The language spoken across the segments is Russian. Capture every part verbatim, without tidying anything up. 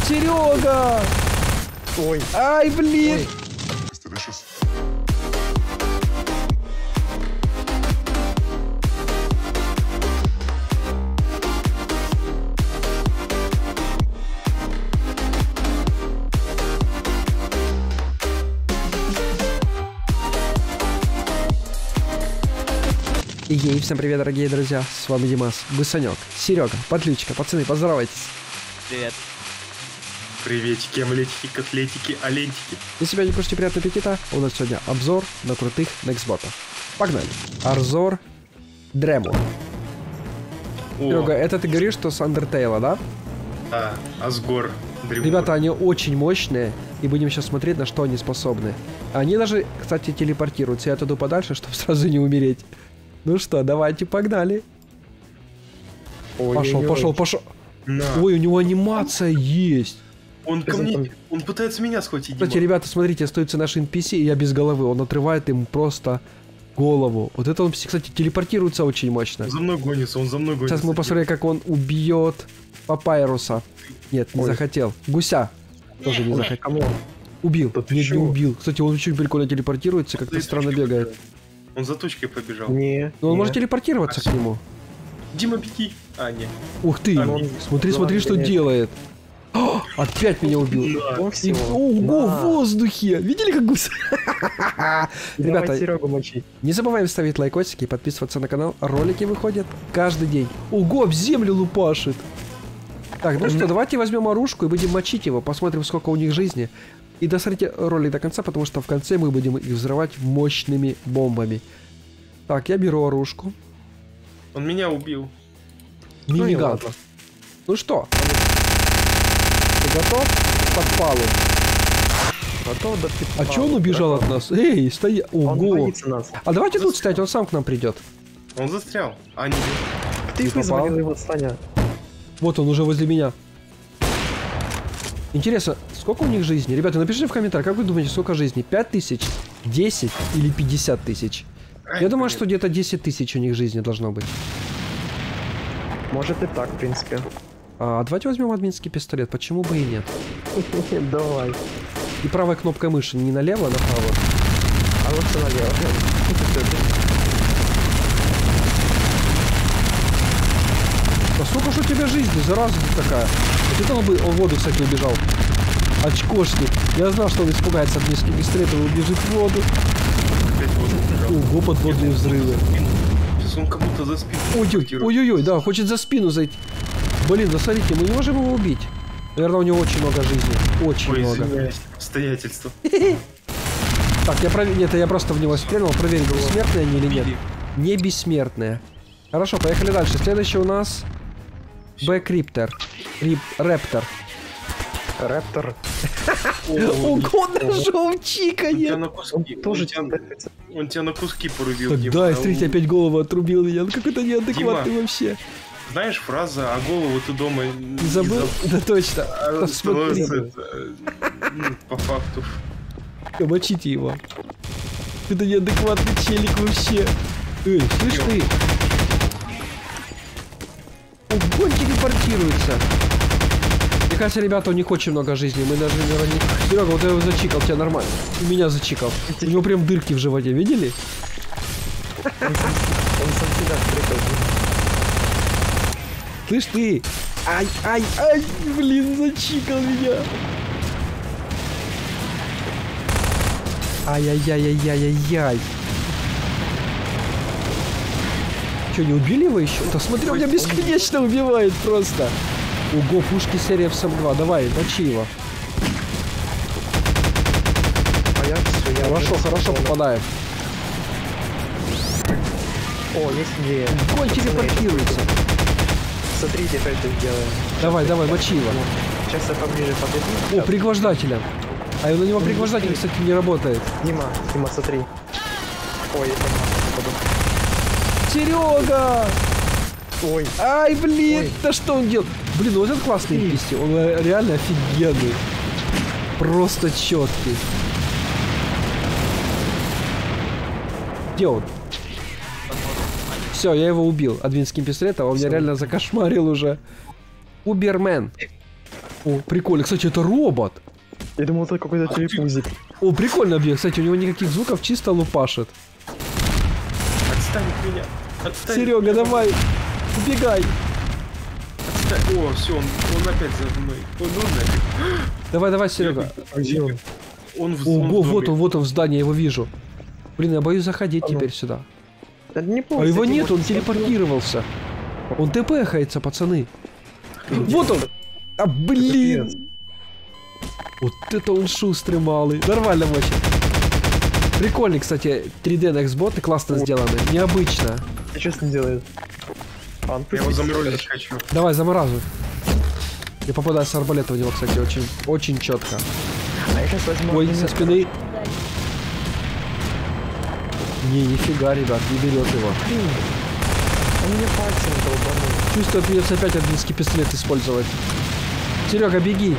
Серега! Ой. Ай, блин! Ой. И ей, всем привет, дорогие друзья, с вами Димас, Бысанек, Серега, Подлючка, пацаны, поздоровайтесь. Привет. Приветики, омлетики, котлетики, олентики. Если себя не кушайте, приятного аппетита, у нас сегодня обзор на крутых нексботов. Погнали. Арзор Дрему. Серега, это ты говоришь, что с Undertale, да? Да, Асгор. Дрему. Ребята, они очень мощные, и будем сейчас смотреть, на что они способны. Они даже, кстати, телепортируются, я отойду подальше, чтобы сразу не умереть. Ну что, давайте, погнали. Ой, пошел, ой, пошел, ой. пошел. На. Ой, у него анимация есть. Он ко мне, он пытается меня схватить. Кстати, Дима. ребята, смотрите, остается наш эн пи си, и я без головы. Он отрывает им просто голову. Вот это он, кстати, телепортируется очень мощно. Он за мной гонится, он за мной гонится. Сейчас мы посмотрим, как он убьет Папайруса. Нет, не Ой. захотел. Гуся. Тоже не Ой, захотел. кому? Убил. Да ты Нет, не чё? убил. Кстати, он очень прикольно телепортируется, как-то За странно тучкой бегает. побежал. Он за тучкой побежал. Не. Но он не. может телепортироваться к нему. Дима, беги. А, нет. Ух ты. А, он- Смотри, смотри, что нет. делает. О, опять меня убил. Да. Ну И- всё. Ого, На. в воздухе! Видели, как гусь? Давай Ребята, Серегу мочить. не забываем ставить лайкосики и подписываться на канал. Ролики выходят каждый день. Ого, об землю лупашит. Так, ну что, давайте возьмем оружку и будем мочить его. Посмотрим, сколько у них жизни. И досмотрите ролик до конца, потому что в конце мы будем их взрывать мощными бомбами. Так, я беру оружку. Он меня убил. Миниган. ладно. Ну что? Ты готов к подпалу? Готов до А чё он убежал от нас? Эй, стоя... Он Ого. боится нас. А давайте тут стоять, он сам к нам придет. Он застрял. А, нет. Ты Не попал? вызволил его, Саня. Вот он уже возле меня. Интересно, сколько у них жизни? Ребята, напишите в комментариях, как вы думаете, сколько жизни? пять тысяч, десять или пятьдесят тысяч? Я думаю, что где-то десять тысяч у них жизни должно быть. Может и так, в принципе. А давайте возьмем админский пистолет, почему бы и нет? Давай. И правой кнопкой мыши не налево, а направо. А лучше налево. А сколько же у тебя жизни, зараза ты такая? Вот это он бы, он в воду, кстати, убежал. Очкошник. Я знал, что он испугается админских пистолетов и убежит в воду. Опять вот убежал. Ого, подводные взрывы. Сейчас он кому-то за спину. Ой-ой, телепортирует. ой-ой-ой, да, хочет за спину зайти. Блин, да смотрите, мы не можем его убить. Наверное, у него очень много жизни. Очень Ой, много. извиняюсь. Обстоятельства. Так, я проверил. Нет, я просто в него стрельнул, проверил, бессмертные они или нет. Не бессмертные. Хорошо, поехали дальше. Следующий у нас Б-Криптер. Рип... Рэптор. Рэптор. Ого, даже он Он тебя чикает. на Он куски. тоже он, тебя, читается. он тебя на куски порубил. Так, Дима. да, и А смотрите, у- опять голову отрубил меня. Он какой-то неадекватный Дима. вообще. Знаешь, фраза «а голову ты дома не Не забыл? Да точно. А Да смотри. становится, э, ну, по факту. Мочите его. Это неадекватный челик вообще. Эй, слышь ты? Ого, он телепортируется. Мне кажется, ребята, у них очень много жизни. Мы даже, наверное, не... Серега, вот я его зачикал, тебя нормально. И меня зачикал. У него прям дырки в животе, видели? Он сам себя встретил. Слышь ты? Ай, ай, ай, блин, зачикал меня. Ай-яй-яй-яй-яй-яй. Че, не убили его еще? Да смотри, он меня бесконечно убивает просто. Ого, пушки серия эф два. Давай, мочи его. А я все, я Хорошо, уже хорошо всё. попадаем. О, есть идея. Он телепортируется. Смотрите, как это сделаем. Давай, давай, мочи его. Сейчас я поближе подойду. О, пригвождателя. А на него пригвождатель, кстати, не работает. Дима, Дима, смотри. Ой, это... Серега! Ой, Ай, блин, Ой. да что он делал? Блин, ну вот этот классный эн пи си, он э, реально офигенный. Просто четкий. Где он? Все, я его убил админским пистолетом, он меня Всё. реально закошмарил уже. Убермен. О, прикольно. Кстати, это робот. Я думал, это какой-то телепузик. О, прикольно объект. Кстати, у него никаких звуков, чисто лупашит. Отстань от меня. Отстань. Серега, давай. Убегай. Отстань. О, все, он, он опять за мной. Он, он нафиг. Давай, давай, Серега. А где он? Он в, он Ого, в вот доме. он, вот он в здании, я его вижу. Блин, я боюсь заходить А ну. теперь сюда. Да не А помню, его кстати, нет, он может, телепортировался. Он тпхается, пацаны. Вот он. А, блин. Вот это он шустрый малый. Нормально очень. Прикольный, кстати, три дэ Nextbot, классно сделаны. Необычно. А что с ним делает? А, он Я его пусть заморозить летит. хочу. Давай, замораживай. Я попадаю с арбалета у него, кстати, очень, очень четко. А я сейчас возьму... Ой, огнемет. со спины. Не, нифига, ребят, не берет его. Блин, он меня пальцем долбанул. Чувствую, придется опять английский пистолет использовать. Серега, беги.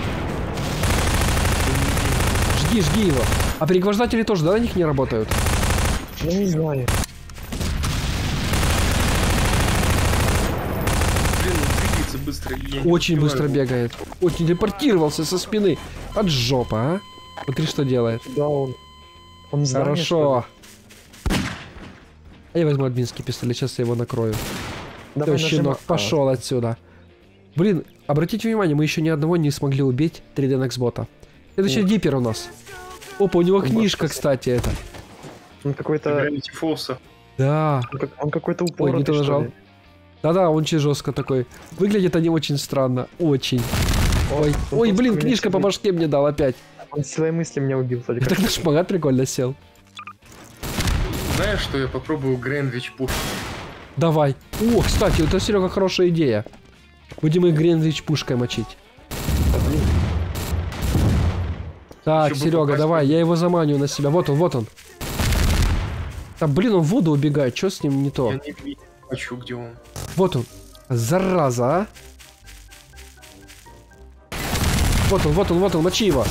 Жги, жги его. А перегвождатели тоже, да, на них не работают? Я не знаю. Блин, он двигается быстро. Я не Очень успеваю быстро его. бегает. Очень телепортировался со спины. От жопа, а? Смотри, что делает. Да, он... Он здание, Хорошо. А я возьму админский пистолет, сейчас я его накрою. что ли? Всё, Давай щенок, нажимай. пошел отсюда. Блин, обратите внимание, мы еще ни одного не смогли убить три дэ Nextbot. Это еще Вот. диппер у нас. Опа, у него Вот, книжка, кстати. кстати, это. А, он какой-то... Gravity Falls. Да. Он, как... он какой-то Ой, упоротый, не то что нажал. ли. Да-да, он очень жестко такой. Выглядят они очень странно. Очень. Ой, Он ой, просто блин, меня книжка по сидит. башке мне дал опять. Он силой мысли меня убил, кстати. И так на шпагат прикольно сел. Знаешь, что я попробую Гринвич пушку? Давай. О, кстати, это, Серега, хорошая идея. Будем их Гринвич пушкой мочить. Блин, Так, Чтобы Серега, попасть давай, в- я его заманю на себя. Вот он, вот он. Да, блин, он в воду убегает. Что с ним не то? Я не не хочу, где он. Вот он. Зараза, а. Вот он, вот он, вот он, мочи его.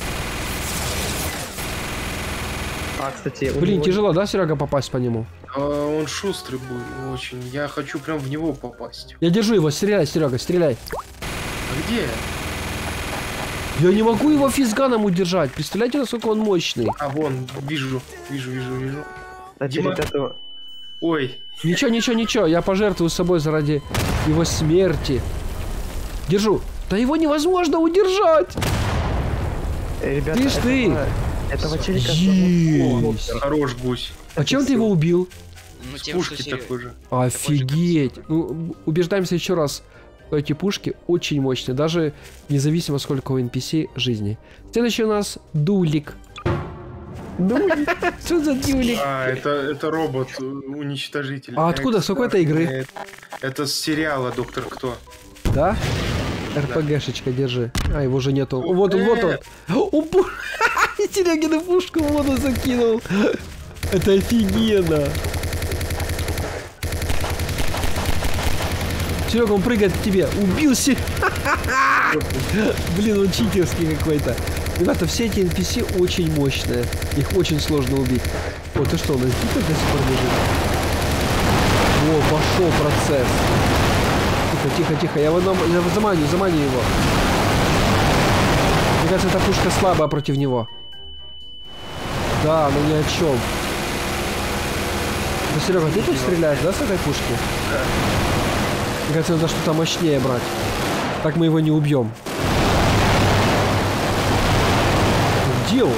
а, кстати... у Блин, него- тяжело, да, Серега, попасть по нему? А, он шустрый будет очень. Я хочу прям в него попасть. Я держу его, стреляй, Серега, стреляй. А где? Я не могу его физганом удержать. Представляете, насколько он мощный? А, вон, вижу, вижу, вижу, вижу. Кстати, Дима. ребята, Ой, Ничего, ничего, ничего, я пожертвую собой заради его смерти. Держу. Да его невозможно удержать. э, ребята, Ты ж ты. этого- Этого челика... Есть. хорош гусь. А чем ты его убил? Ну, С тем, что пушки Серё- такой же. Офигеть. Ну, убеждаемся еще раз, что эти пушки очень мощные, даже независимо сколько у эн пи си жизни. Следующий у нас Дулик. Что за Дулик? А, это, это робот-уничтожитель. А откуда? С какой-то игры? Это, это с сериала «Доктор Кто». Да? эр пэ гэшечка, держи. А, его уже нету. Вот он, вот он. О, пу- Серегину пушку в воду закинул. Это офигенно. Серега, он прыгает к тебе. Убил Се- Блин, он читерский какой-то. Ребята, все эти эн пи си очень мощные. Их очень сложно убить. О, ты что, у нас диппер до сих пор лежит? О, пошел процесс. Тихо, тихо, тихо. Я его нам- я его заманю, заманю его. Мне кажется, эта пушка слабая против него. Да, но ни о чем. Ну, Серега, ты тут стреляешь, да, с этой пушки? Мне кажется, надо что-то мощнее брать. Так мы его не убьем. Где он?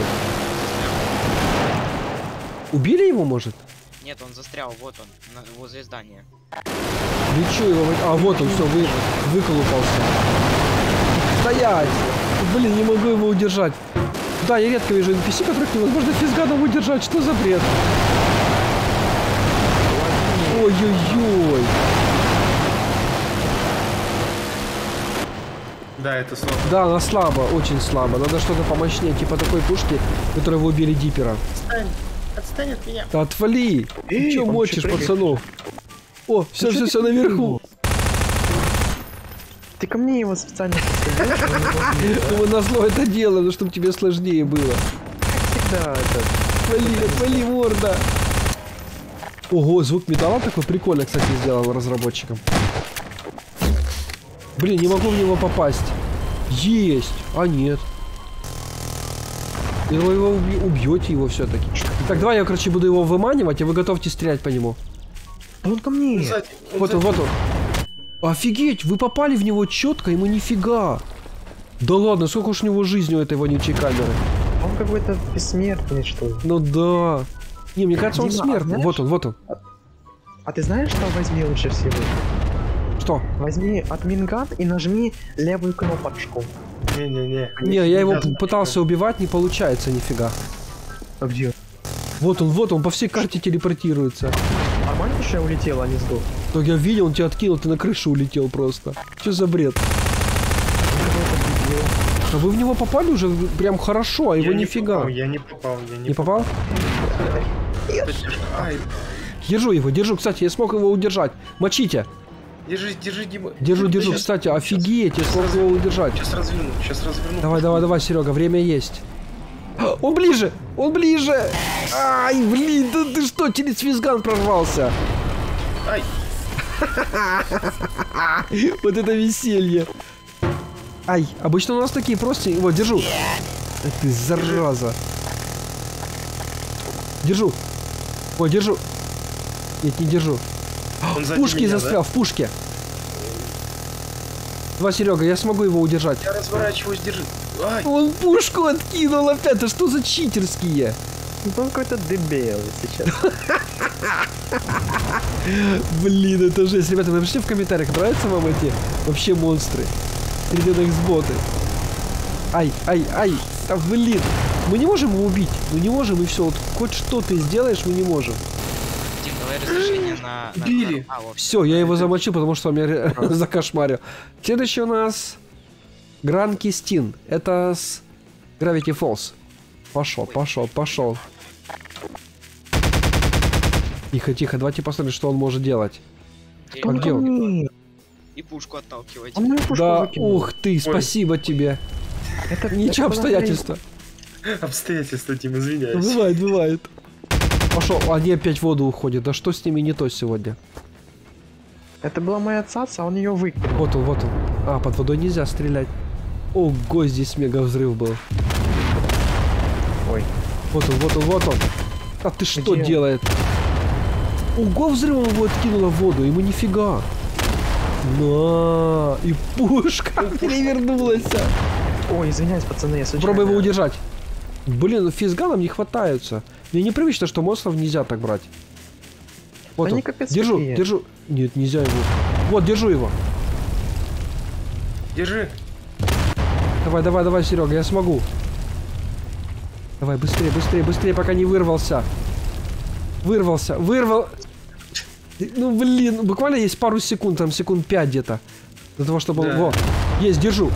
Убили его, может? Нет, он застрял, вот он, на- возле здания. Ничего его... А, вот он, все, вы... выколупался. Стоять! Блин, не могу его удержать. Да, я редко вижу эн пи си, которых невозможно физганом удержать. Что за бред? Ой-ой-ой. Да, это слабо. Да, она слабо, очень слабо. Надо что-то помощнее, типа такой пушки, которой вы убили Диппера. Отстань, отстань от меня. Да отвали! Ты Эй, чё он мочишь, чё прыгает? пацанов? О, все, чё все, ты все наверху. Ты ко мне его специально поставил, чтобы он не мог Ну, мы назло это делаем, ну, чтобы тебе сложнее было. всегда это... Отвали, отвали, морда. Ого, звук металла такой прикольно, кстати, сделал разработчикам. Блин, не могу в него попасть. Есть! А нет. И вы его уби- убьете его все-таки. Так, давай я, короче, буду его выманивать, а вы готовьте стрелять по нему. Он ко мне. Сзади, Вот он, сзади. вот он. Офигеть, вы попали в него четко, ему нифига. Да ладно, сколько уж у него жизни у этой вонючей камеры. Он какой-то бессмертный, что ли. Ну да. Не, мне кажется, он Дима, а смертный. знаешь- Вот он, вот он. А ты знаешь, что возьми лучше всего? Что? Возьми админган и нажми левую кнопочку. Не-не-не. Не, я его Нельзя. пытался убивать, не получается нифига. А где? Вот он, вот он, по всей карте телепортируется. Нормально, что я улетел, а не сдох? Так я видел, он тебя откинул, ты на крышу улетел просто. Что за бред? А вы в него попали уже прям хорошо, а его Я не нифига. попал, Я не попал, я не, Не попал? Ай, Держу его, держу, кстати, я смог его удержать. Мочите. держи, держи, Дима. Держу, Да держу, щас- кстати, офигеть, я смог его удержать. Сейчас разверну, сейчас разверну. Давай, давай, давай, Серега, время есть. Он ближе! Он ближе! Ай, блин, да ты что, через физган прорвался? Ай, Вот это веселье. Ай, обычно у нас такие простенькие. Вот, держу. Ах ты, зараза. Держу. Вот, держу. Нет, не держу. он В сзади пушке меня, застрял, в пушке. Два, Серега, я смогу его удержать. да? Я разворачиваюсь, держи. Ай, Он пушку откинул опять. Это что за читерские? Он какой-то дебил сейчас. Блин, это жесть. Ребята, напишите в комментариях, нравятся вам эти вообще монстры? три дэ экс-боты. Ай, ай, ай. Да, блин. Мы не можем его убить. Мы не можем, и все. Вот хоть что ты сделаешь, мы не можем. Дим, давай разрешение на... на- Убили. А, вот. Все, я его замочил, потому что он меня закошмарил. Следующий у нас Гран Кистин. Это с Gravity Falls. Пошел, пошел, пошел. Тихо, тихо, давайте посмотрим, что он может делать. А где он? Нет, И пушку отталкивать. он мою пушку Да, выкинул. ух ты, спасибо тебе. Это Ничего, это была обстоятельства. обстоятельства, Дима, извиняюсь. Бывает, бывает. Пошел, они опять в воду уходят. Да что с ними не то сегодня? моя- Это была моя цаца, он ее выкинул. Вот он, вот он. А, под водой нельзя стрелять. Ого, здесь мега взрыв был. Ой. Вот он, вот он, вот он. А ты что Где? делает? Ого, взрывом его откинуло в воду, ему нифига. На, и пушка перевернулась. Ой, извиняюсь, пацаны, я случайно. Попробуй его удержать. Блин, физганам не хватаются. Мне непривычно, что монстров нельзя так брать. Вот Они он. капец Держу, какие. держу. Нет, нельзя его. Вот, держу его. Держи. Давай, давай, давай, Серега, я смогу. Давай, быстрее, быстрее, быстрее, пока не вырвался. Вырвался, вырвал. Ну, блин, буквально есть пару секунд, там секунд пять где-то. Для того, чтобы он... Да. Во, есть, держу.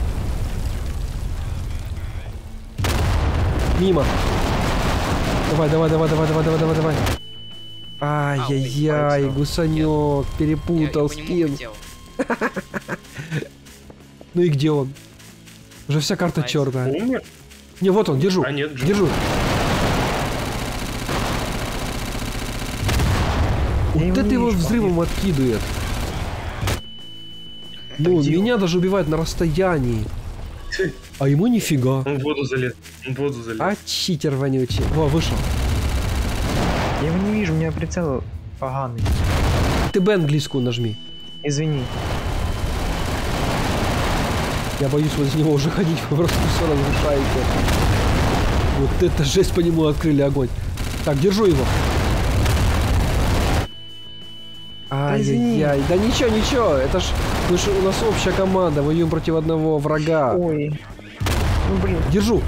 Мимо. Давай, давай, давай, давай, давай, давай, давай, давай. Ай-яй-яй, ой, гусанек, Я перепутал его не скин. мог делать. Ну и где он? Уже вся карта Найс. черная. Умер? Не, вот он, держу. А нет, жив. Держу. Я Вот его это не его вижу, взрывом откидывает. Ну, где меня даже убивает на расстоянии. А ему нифига. Он в воду залез. Он в воду залез. А читер вонючий. Во, вышел. Я его не вижу, у меня прицел поганый. Ты Б английскую нажми. Извини. Я боюсь возле него уже ходить, вы просто все разрушаете. Вот это жесть, по нему открыли огонь. Так, держу его. Ай-яй-яй. Да ничего, ничего. Это ж, мы ж у нас общая команда, воюем против одного врага. Ой. Ну блин, Держу.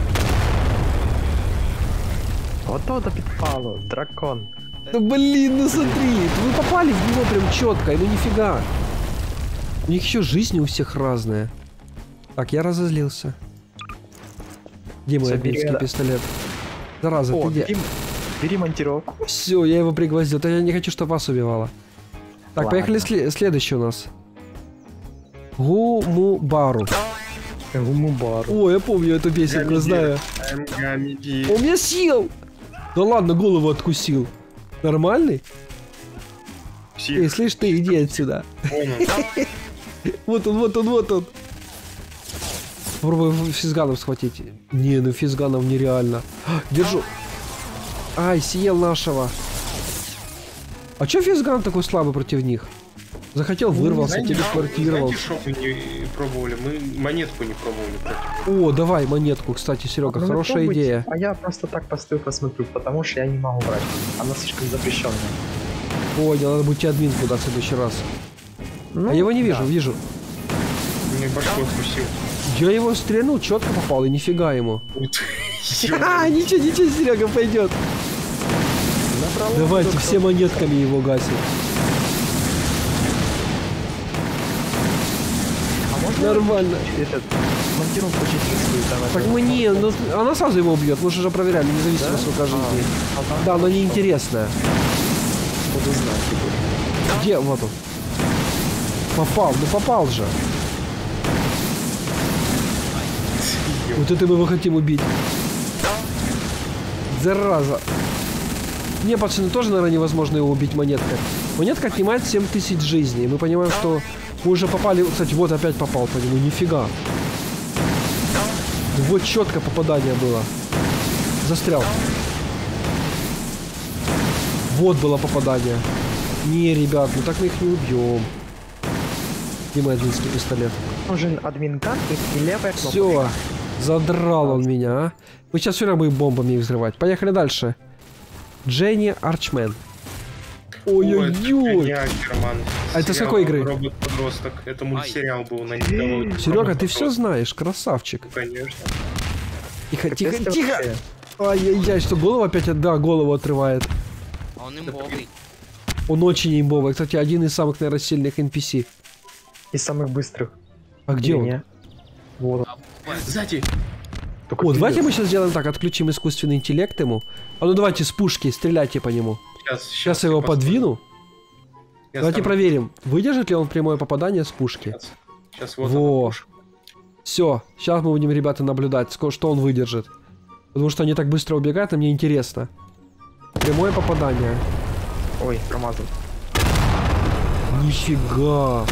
вот это підпало, дракон. Да блин, ну смотри, вы попали в него прям четко, ну нифига. У них еще жизни у всех разная. Так, я разозлился. Где мой Собери админский ра- пистолет? Зараза, О, ты где? бери, бери монтировку. Все, я его пригвоздил. Да я не хочу, чтобы вас убивало. Так, Ладно. поехали сле- следующий у нас. Гумубару. Гумубару. О, я помню эту песенку, Гамми знаю. Эм, гамми ди. Он меня съел! Да ладно, голову откусил. Нормальный? Псих. Эй, слышь ты, иди отсюда. Вон он. Вот он, вот он, вот он. Попробую физганов схватить. Не, ну физганов нереально. А, держу. Ай, съел нашего. А чё физган такой слабый против них? Захотел, вырвался, Знаете, телепортировал. Знаете, что мы не пробовали? Мы монетку не пробовали против. О, давай монетку, кстати, Серега, Ну, вы хорошая пробуйте, идея. А я просто так постою, посмотрю, потому что я не могу брать. Она слишком запрещенная. Понял, надо будет админ куда в следующий раз. Ну, А я его не да. вижу, вижу. Мне башку откусил. Я его стрельнул, четко попал, и нифига ему. Вот. А, ничего, ничего, Серега пойдет. Направо, Давайте вдруг все монетками его гасим. А можно Нормально. этот монтировку читерскую там? Так это- мы не, ну, она сразу его убьет, мы же уже проверяли, независимо Да? сколько жизни. А, ага. Да, но неинтересная. Буду знать теперь. Где? Вот он. Попал, ну попал же. Вот это мы его хотим убить. Зараза. Не, пацаны, тоже, наверное, невозможно его убить монеткой. Монетка отнимает семь тысяч жизней. Мы понимаем, что мы уже попали... Кстати, вот опять попал по нему. Нифига. Вот четко попадание было. Застрял. Вот было попадание. Не, ребят, ну так мы их не убьем. Где мой админский пистолет? Нужен админ карты и левая кнопка. Все. Задрал он меня, а. Мы сейчас все равно будем бомбами их взрывать. Поехали дальше. Дженни Арчмен. Ой-ой-ой. А это с какой игры? Робот-подросток. Это мультсериал был на Николай. Серега, ты все знаешь, красавчик. Конечно. Тихо, тихо, Капец, тихо. вообще. Ай-яй-яй, что голову опять, от- да, голову отрывает. А он имбовый. Он очень имбовый. Кстати, один из самых, наверное, сильных эн пи си. Из самых быстрых. А где Или он? не? Вот. А, бывает. Сзади. Только О, давайте вперед. мы сейчас сделаем так, отключим искусственный интеллект ему. А ну давайте с пушки, стреляйте по нему. Сейчас, Сейчас я его подвину. Давайте проверим, выдержит ли он прямое попадание с пушки. Сейчас, сейчас вот Во. он. Все, сейчас мы будем, ребята, наблюдать, ско- что он выдержит. Потому что они так быстро убегают, а мне интересно. Прямое попадание. Ой, промазал. Нифига.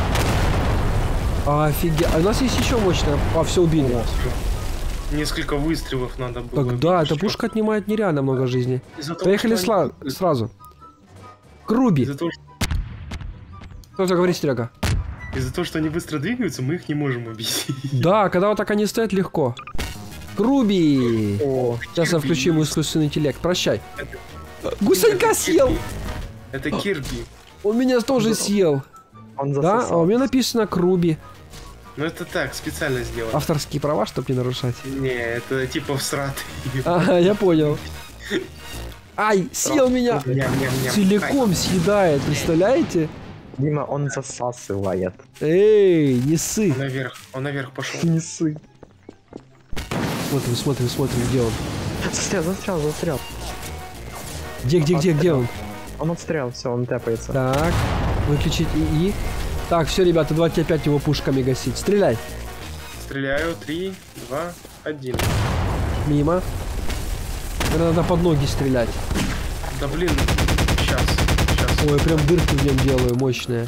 Офигеть. А у нас есть еще мощная. А, все убили. Несколько выстрелов надо было. Так, да, эта Всё. пушка отнимает нереально много жизни. Из-за того, Поехали что сла- они- сразу. Круби. Из-за того, что... Кто это говорит, Серега? Из-за того, что они быстро двигаются, мы их не можем убить. Да, когда вот так они стоят, легко. Круби. О, Сейчас я включу ему искусственный интеллект. Прощай. Гусенька Это съел. Кирби. Это Кирби. Он меня тоже съел. он Да, засосал. а у меня написано Круби. Ну это так, специально сделано. Авторские права, чтобы не нарушать. Не, это типа всратый. Ага, я понял. Ай, съел меня. Ням-ням-ням. Целиком съедает, представляете? Дима, он засасывает. Эй, не ссы. Он наверх, он наверх пошел. Не ссы. Смотрим, смотрим, смотрим, где он. Застрял, застрял, застрял. Где, где, где, где он? Он отстрял, все, он тэпается. Так, выключить ИИ. Так, все, ребята, давайте опять его пушками гасить. Стреляй. Стреляю. Три, два, один. Мимо. Наверное, надо под ноги стрелять. Да блин. Сейчас. Сейчас. Ой, прям дырки в нем делаю, мощные.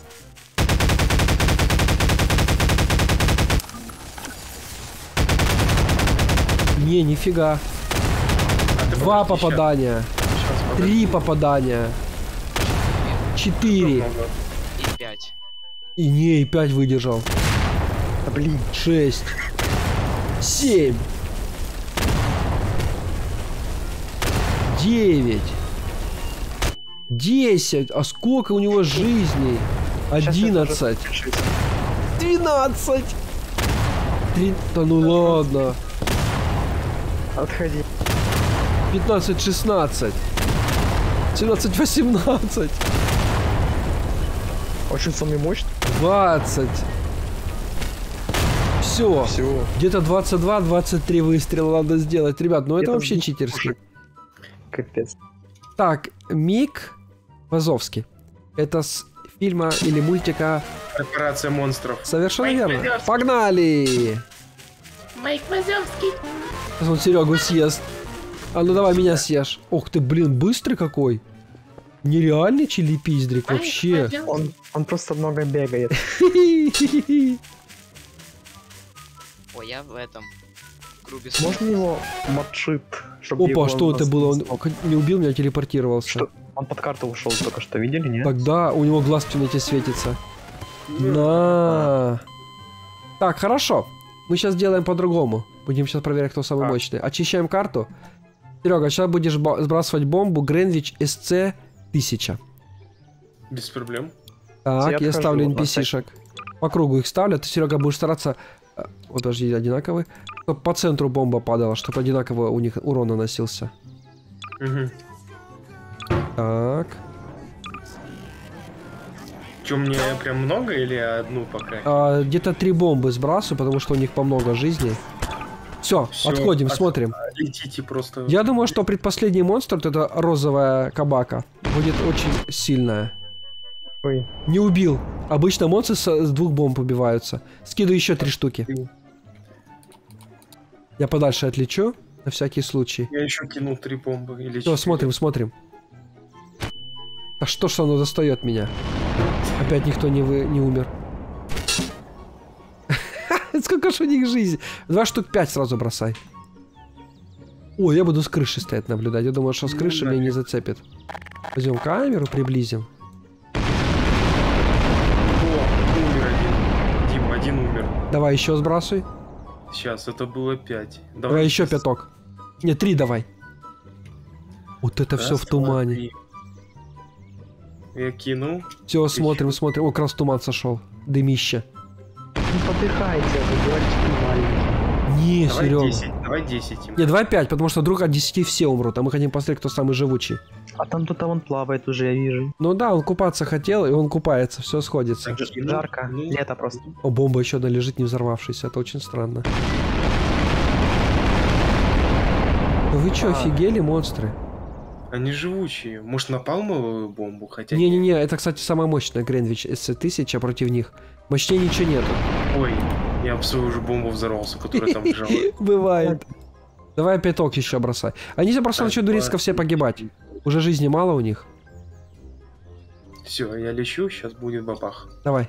Не, нифига. А ты Два подожди, попадания. щас, щас, подожди. Три попадания. Четыре. Много. И пять. И не, и пять выдержал. Да блин. Шесть. Семь. Девять. Десять. А сколько у него жизней? Щас я Одиннадцать. тоже подпишусь. Двенадцать. Три... Да ну ладно. Отходи. Пятнадцать, шестнадцать. Семнадцать, восемнадцать. Очень самый мощный. Двадцать. Все. Все. Где-то двадцать два двадцать три выстрела надо сделать. Ребят, ну это Это вообще в- читерски. Капец. Так, Мик Вазовский. Это с фильма или мультика Корпорация монстров. совершенно Майк верно. Вазовский. Погнали! Майк Вазовский. Сейчас он Серегу съест. А ну давай меня съешь. Ох ты, блин, быстрый какой. Нереальный чили-пиздрик вообще. Он, он просто много бегает. Ой. я в этом. В клубе Можно его мочит, чтобы Опа, его что это нас- было? Он не убил меня, а телепортировался. Что? Он под карту ушел только что, видели, нет? Тогда у него глаз в темноте светится. На. Так, хорошо. Мы сейчас делаем по-другому. Будем сейчас проверять, кто самый А. мощный. Очищаем карту. Серега, сейчас будешь ба- сбрасывать бомбу Гринвич эс си тысяча. Без проблем. Так, я, отхожу ставлю на эн пи си-шек. По кругу их ставлю. Ты, Серега, будешь стараться... э, Вот, подожди, одинаковый. Чтобы по центру бомба падала, чтобы одинаково у них урон наносился. Угу. Так. Че, мне прям много или одну пока? А, где-то три бомбы сбрасываю, потому что у них по много жизней. Все, Всё, отходим, от- смотрим. Летите просто. Я думаю, что предпоследний монстр, вот эта розовая кабака, будет очень сильная. Ой, Не убил. Обычно монстры с, с двух бомб убиваются. Скидываю еще три штуки. Я подальше отлечу, на всякий случай. Я еще кинул три бомбы или Все, четыре. смотрим, смотрим. А что ж оно достает меня? Опять никто не, вы, не умер. Сколько ж у них жизни? Два штук пять сразу бросай. О, я буду с крыши стоять наблюдать. Я думаю, что с Ну, крыши меня не зацепит. Возьмем камеру, приблизим. О, умер один. Дим, один умер. Давай еще сбрасывай. Сейчас, это было пять. Давай еще сейчас. пяток. Не, три давай. Вот это все Раз, в два, тумане. три. Я кинул. Все, смотрим, смотрим. О, как раз туман сошел. Дымище. не подыхайте, вы дурачки маленькие. Не, Давай Серега. десять, давай десять им. Не, давай пять, потому что вдруг от десяти все умрут, а мы хотим посмотреть, кто самый живучий. А там кто-то вон плавает уже, я вижу. Ну да, он купаться хотел, и он купается, все сходится. Так, кинул. Жарко, Ну, лето просто. О, бомба еще одна лежит не взорвавшаяся, это очень странно. Да вы чё, А. офигели, монстры? Они живучие. Может, на палмовую бомбу? Хотя... Не-не-не, это, кстати, самая мощная Гринвич эс си тысяча против них. Мощнее ничего нету. Ой, я в свою же бомбу взорвался, которая там лежала. Бывает. Давай пяток еще бросай. Они все просто Так, начнут резко два. все погибать. Уже жизни мало у них. Все, я лечу, сейчас будет бабах. Давай.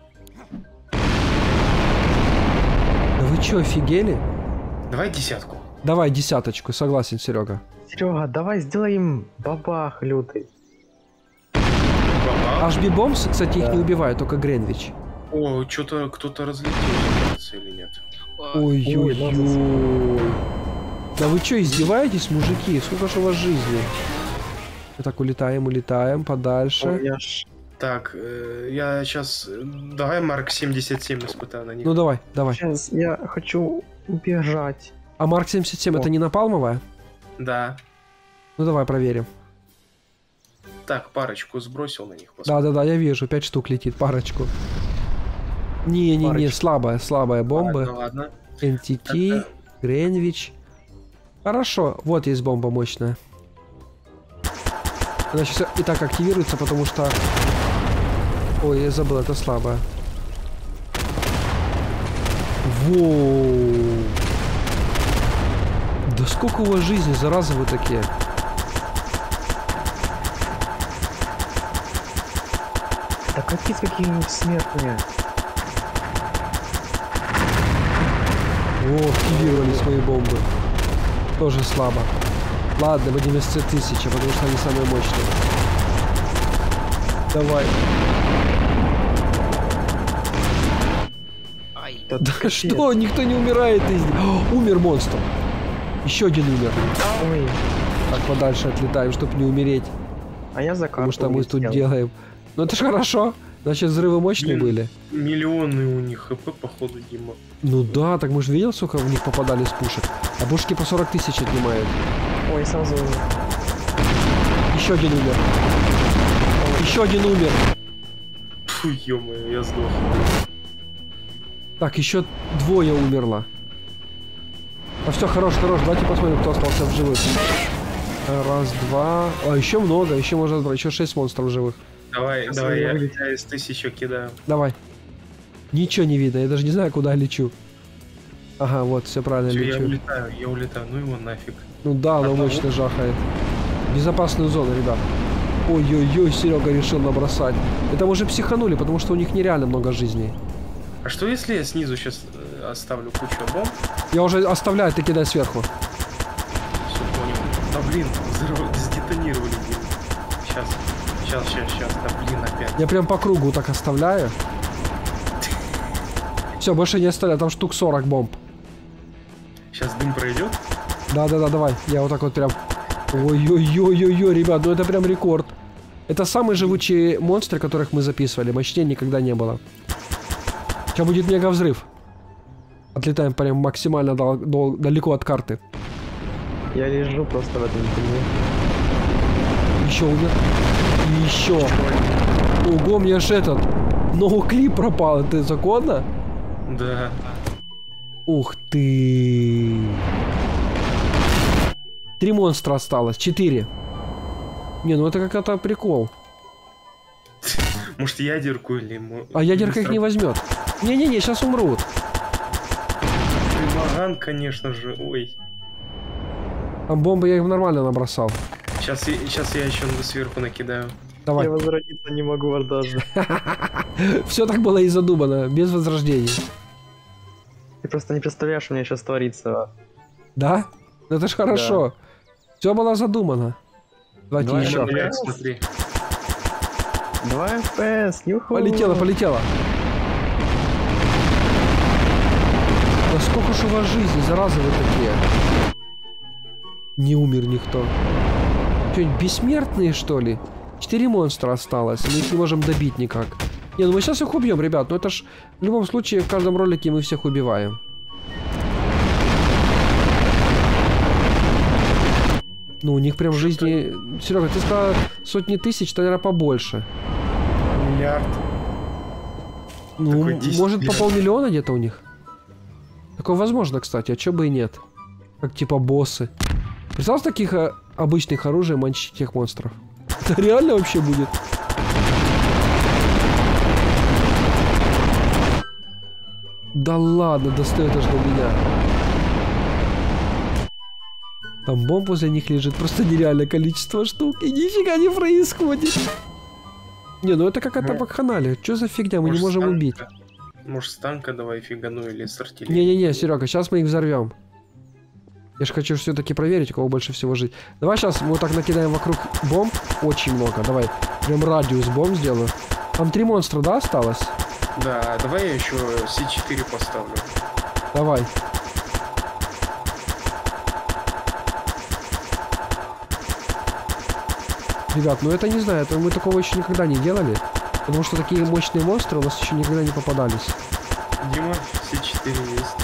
Да вы чё, офигели? Давай десятку. Давай десяточку, согласен, Серега. Серега, давай сделаем бабах лютый. Бабах. Аш би Бомбс, кстати, их Да. не убивают, только Гринвич. О, что-то кто-то разлетелся, кажется, или нет? А, Ой-ой-ой. Да вы что, издеваетесь, мужики? Сколько же у вас жизни? Так, улетаем, улетаем подальше. Ой, я ж... Так, э, я сейчас... Давай Марк семьдесят семь испытаю на них. Ну давай, давай. Сейчас я хочу убежать. А Марк семьдесят семь О. это не напалмовая? Да. Ну давай проверим. Так, парочку сбросил на них. посмотрим. Да-да-да, я вижу, пять штук летит, парочку. Не-не-не, Парочку. слабая, слабая бомба. Ладно, ладно. эн ти ти, Это- Гринвич. Хорошо, вот есть бомба мощная. Она сейчас и так активируется, потому что... Ой, я забыл, это слабая. Воу. Да сколько у вас жизни, зараза вы такие. Да капец, какие они смертные. О, активировались мои бомбы. Тоже слабо. Ладно, будем эс си тысяча, потому что они самые мощные. Давай. Ай, Да, Да капец. что, никто не умирает из них. О, умер монстр. Еще один умер. Ой, Так, подальше отлетаем, чтобы не умереть. а я за Потому карту что мы тут улетел. делаем. Ну это ж хорошо. Значит, взрывы мощные Блин. были. Миллионы у них хп, походу, Дима. Ну да, так мы же видел, сколько в них попадали с пушек. А пушки по сорок тысяч отнимают. Ой, сразу... Еще один умер. Еще один умер. Фу, ё-моё, я сдох. Так, еще двое умерло. А все, хорош, хорош. Давайте посмотрим, кто остался в живых. Раз, два. А, еще много, еще можно брать. Еще шесть монстров живых. Давай, Сейчас давай, я я, вылечу. я из тысячи кидаю. Давай. Ничего не видно, я даже не знаю, куда лечу. Ага, вот, все правильно Всё, я лечу. улетаю, я улетаю, ну его нафиг. Ну да, оно Одного? мощно жахает. Безопасную зону, ребят. Ой-ой-ой, Серега решил набросать. Это мы уже психанули, потому что у них нереально много жизней. А что если я снизу сейчас оставлю кучу бомб. Я уже оставляю, ты кидай сверху. Все понял. Да блин, взорв... сдетонировали, блин. Сейчас, сейчас, сейчас, сейчас. Да блин, опять. Я прям по кругу так оставляю. Все, больше не оставляю, там штук сорок бомб. Сейчас дым пройдет. Да-да-да, давай. Я вот так вот прям... Ой-ой-ой-ой-ой, ребят, ну это прям рекорд. Это самый живучий монстр, которых мы записывали. Мощнее никогда не было. Сейчас будет мега взрыв. Отлетаем прям максимально дал дал далеко от карты. Я лежу просто в этом дыму. Еще умер. И еще. Ого, мне аж этот... ноуклип пропал. Это законно? Да. Ух ты. Три монстра осталось. Четыре. Не, ну это какой-то прикол. Может ядерку или... А ядерка их не возьмет. Не-не-не, сейчас умрут. Примаган, конечно же, ой. Там бомбы я им нормально набросал. Сейчас, я- сейчас я еще сверху накидаю. Давай. Я возродиться не могу даже. Все так было и задумано, без возрождений. Ты просто не представляешь, у меня сейчас творится. Да? Ну это ж хорошо. Все было задумано. Давайте Давай, еще. давай. Блядь, смотри. два эф пи эс, нюху. Полетела, полетела. Да сколько ж у вас жизни, заразы вы такие. Не умер никто. Что-нибудь бессмертные, что ли? Четыре монстра осталось, мы их не можем добить никак. Не, ну мы сейчас их убьем, ребят. Но это ж в любом случае в каждом ролике мы всех убиваем. Ну, у них прям в жизни... Серега, ты сказал сотни тысяч, то, наверное, побольше. Миллиард. Ну, Такой десять может, по миллиардов. полмиллиона где-то у них. Такое возможно, кстати, а чё бы и нет. Как типа боссы. Представь, с таких а, обычных оружий манчить тех монстров. Это реально вообще будет? Да ладно, достает аж до меня. Там бомб возле них лежит просто нереальное количество штук. И нифига не происходит. Не, ну это какая-то Ну, вакханалия. Что за фигня? Мы не Может, можем с танка? убить. Может, с танка давай фигану или с артиллерии. Не-не-не, Серега, сейчас мы их взорвем. Я же хочу все-таки проверить, у кого больше всего жить. Давай сейчас мы вот так накидаем вокруг бомб. Очень много. Давай. Прям радиус бомб сделаю. Там три монстра, да, осталось? Да, давай я еще Си четыре поставлю. Давай. Ребят, ну это не знаю, это мы такого еще никогда не делали. Потому что такие мощные монстры у нас еще никогда не попадались. Дима, Си четыре есть.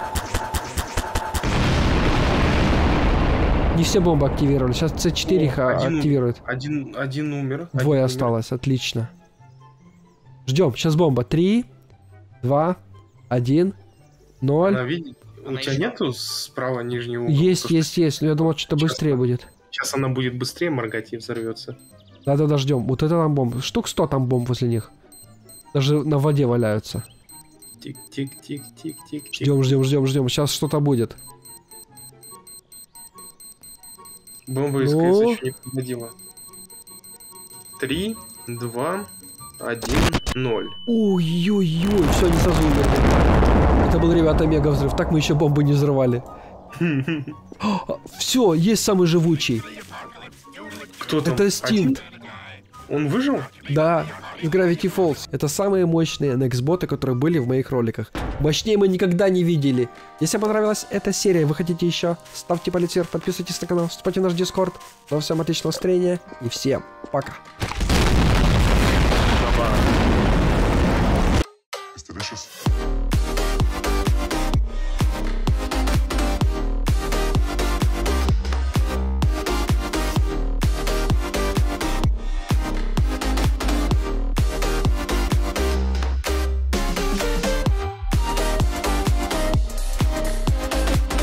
Не все бомбы активировали. Сейчас С четыре их О, а, один- активирует. Один, один умер. Двое один осталось, отлично. Ждем, сейчас бомба. Три, два, один, Умер. Она ноль. видит? У Она тебя еще- нету справа нижний угол? Есть, Потому есть, есть. Но я думал, что-то Сейчас быстрее там. будет. Сейчас она будет быстрее моргать и взорвется. Да-да-да, ждем. Вот это там бомб. Штук сто там бомб возле них. Даже на воде валяются. Тик-тик-тик-тик-тик. Ждем, ждем, ждем, ждем. Сейчас что-то будет. Бомба Ну? СКС еще не подходила. Три, два, один, ноль. Ой-ой-ой, все, не сразу умерли. Это был, ребята, мега взрыв. Так мы еще бомбы не взрывали. Все, есть самый живучий. Кто там? Это Стинт. Один? Он выжил? Да, из Gravity Falls. Это самые мощные нексботы, которые были в моих роликах. Мощнее мы никогда не видели. Если вам понравилась эта серия, вы хотите еще, ставьте палец вверх, подписывайтесь на канал, вступайте в наш Дискорд. До всем отличного настроения и всем пока. Баба. It's delicious.